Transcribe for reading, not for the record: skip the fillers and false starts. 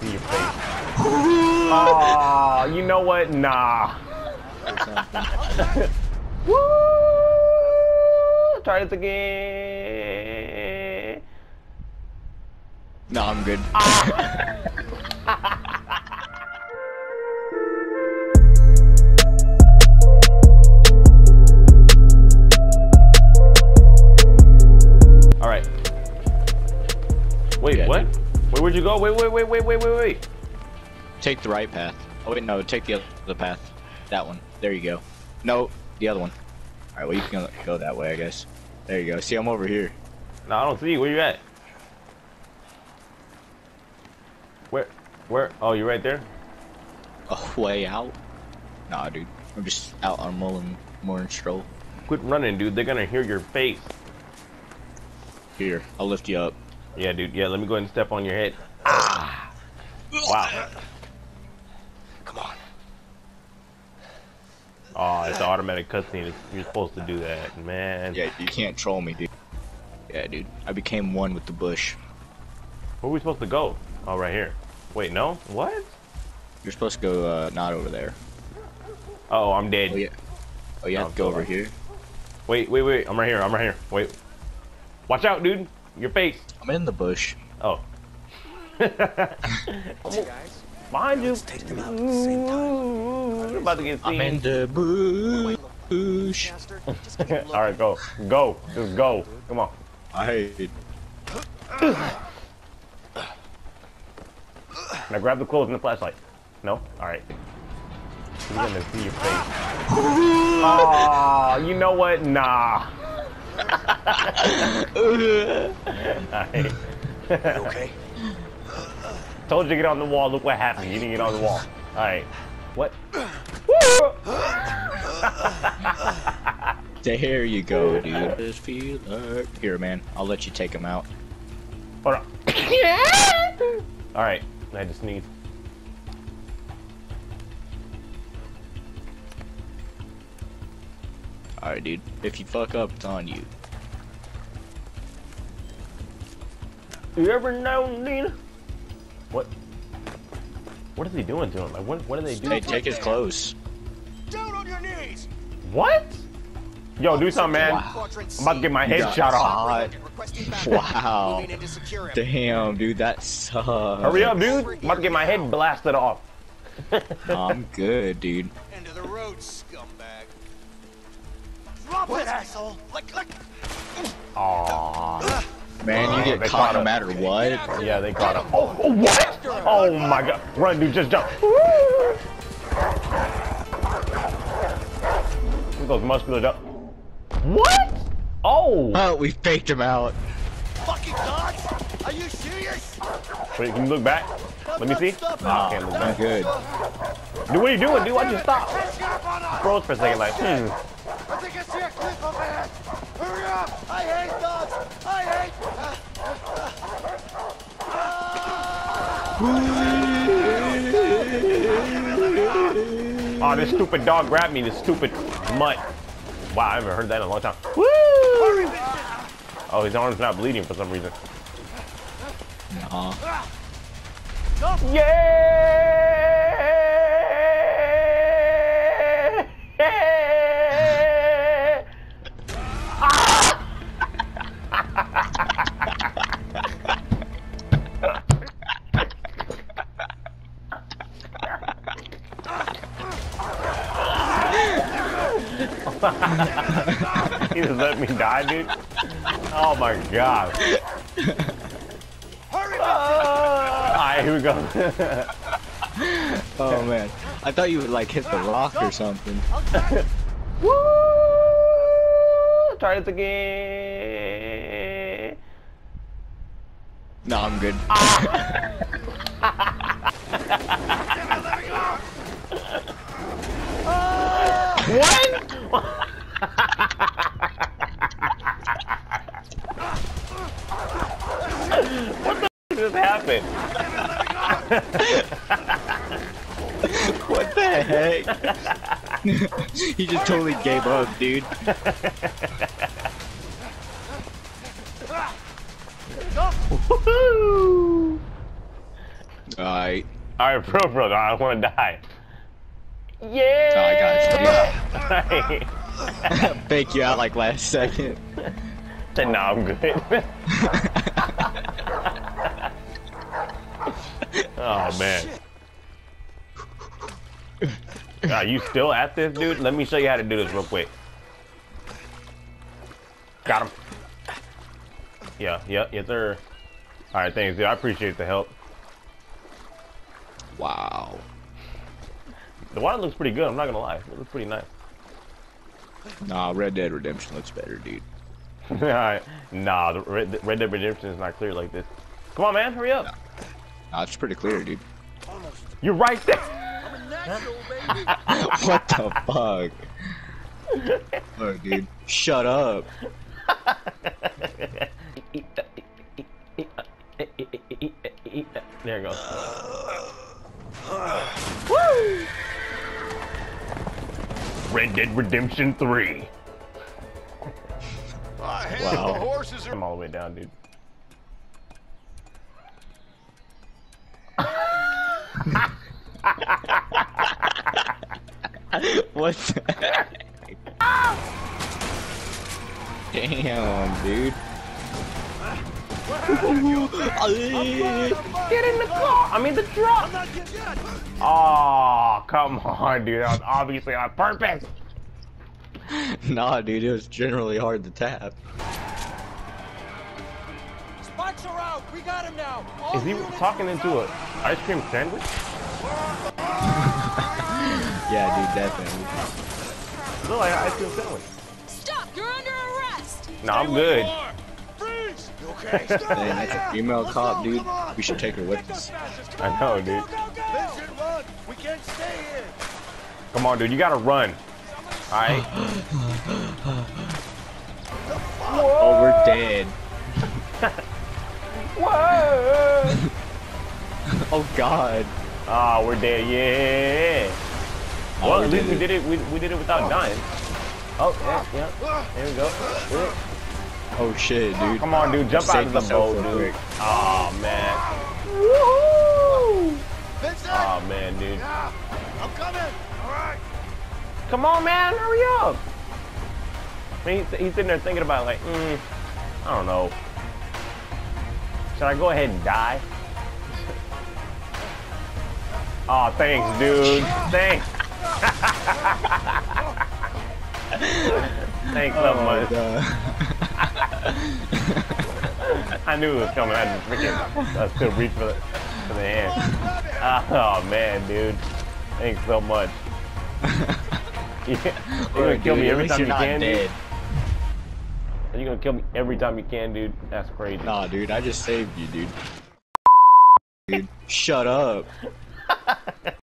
see your face. Oh, you know what? Nah. Woo! Try this again. No, I'm good. All right. Wait, Yeah, what? dude. Wait, where'd you go? Wait. Take the right path. Oh wait, no, take the other path. That one. There you go. No, the other one. Alright, well you can go that way, I guess. There you go. See, I'm over here. No, I don't see you. Where you at? Where? Oh, you right there? Oh, way out? Nah, dude. I'm just out on morning stroll. Quit running, dude. They're gonna hear your face. Here, I'll lift you up. Yeah, dude. Yeah, let me go ahead and step on your head. Ah! Wow. Come on. Oh, it's an automatic cutscene. You're supposed to do that, man. Yeah, you can't troll me, dude. Yeah, dude. I became one with the bush. Where are we supposed to go? Oh, right here. Wait, no? What? You're supposed to go, not over there. Oh, I'm dead. Oh, yeah. Oh, you have to go over here. Wait. I'm right here. Wait. Watch out, dude. Your face. I'm in the bush. Oh. Behind you. You're about to get seen. I'm in the bush. Alright, go. Go. Just go. Come on. I hate. Now grab the clothes and the flashlight. No? Alright. He's gonna see your face. Oh, you know what? Nah. Alright. Okay. Told you to get on the wall. Look what happened. You didn't get on the wall. Alright. What? There you go, dude. Just feel like... Here, man. I'll let you take him out. Hold on. Alright. I had to sneeze. Alright, dude. If you fuck up, it's on you. You ever know, Nina? What? What is he doing to him? Like, what do they do? Hey, take his clothes. Down on your knees. What? Yo, do something, man. Wow. I'm about to get my head shot off. Wow. Damn, dude, that sucks. Hurry up, dude. I'm about to get my head blasted off. I'm good, dude. End of the road, scumbag. Drop it, asshole. Lick. Aww. Man, you get they caught caught no him. matter what. Yeah, they caught him. Oh, what? Oh my god. Run, dude, just jump. Look at those muscular jump. What? Oh! Oh, we faked him out. Fucking gods! Are you serious? Wait, can you look back? Let me see. Oh, I can't look I'm back. good. Dude, what are you doing, dude? I just stopped. Froze for a second, like, I think I see a cliff over here. Hurry up! I hate dogs. I hate. Oh, this stupid dog grabbed me, this stupid mutt. Wow, I haven't heard that in a long time. Woo! Oh, his arm's not bleeding for some reason. Yeah! He just let me die, dude. Oh my god. Alright, here we go. Oh man, I thought you would like hit the rock or something. Woo! Try this again. No, I'm good. What? What the f just happened? What the heck? He just totally gave up, dude. Woohoo! Alright. Alright, bro, I don't want to die. Yeah! Alright, guys. Fake you out like last second. Nah, I'm good. Oh, man. Are you still at this, dude? Let me show you how to do this real quick. Got him. Yeah, yes, sir. Alright, thanks, dude. I appreciate the help. Wow. The water looks pretty good, I'm not gonna lie. It looks pretty nice. Nah, Red Dead Redemption looks better, dude. Nah, the Red Dead Redemption is not clear like this. Come on, man, hurry up. Nah, it's pretty clear, dude. You're right there. I'm a natural, baby. What the fuck? Oh, dude. Shut up. There you go. Woo! Red Dead Redemption 3. Wow. The horses are. I'm all the way down, dude. What's that? Damn, dude. Get in the car! I mean the truck! I'm not getting yet. Oh, come on, dude. That was obviously on purpose. Nah, dude, it was generally hard to tap. Spikes are out. We got him now. All Is he units talking move into out. an ice cream sandwich? Yeah, dude, definitely. Look like an ice cream sandwich. Stop! You're under arrest! No, I'm good. Freeze. You okay? Dang, that's a female Let's cop, go, dude. come on. We should take her with Make us. us fastest. I know, dude. Vincent, run. We can't stay here. Come on, dude. You gotta run. Alright? Oh, we're dead. Whoa! Oh, God. Oh, we're dead. Yeah. Oh, Well, we at least did we did it. We did it without dying. Oh, yeah. There we go. Yeah. Oh, shit, dude. Come on, dude. Jump out Save of the myself boat, real dude. quick. Oh, man. Woohoo! Vincent. Oh, man, dude. Yeah. I'm coming. All right. Come on, man. Hurry up. I mean, he's sitting there thinking about, like, I don't know. Should I go ahead and die? Oh, thanks, dude. Thanks. Thanks so much. I knew it was coming. I just freaking still reach for the hand. Oh, man, dude. Thanks so much. You're gonna kill me every time you can, dude? You're gonna kill me every time you can, dude? That's crazy. Nah, dude, I just saved you, dude. Dude, shut up.